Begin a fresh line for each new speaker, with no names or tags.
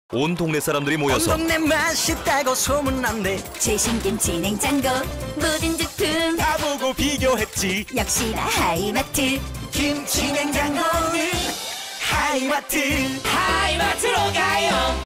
온 동네 사람들이 모여서
온 동네 맛있다고 소문난대.
최신김치 냉장고 모든 제품
다 보고 비교했지.
역시나 하이마트.
김치 냉장고는 하이마트. 하이마트로 가요.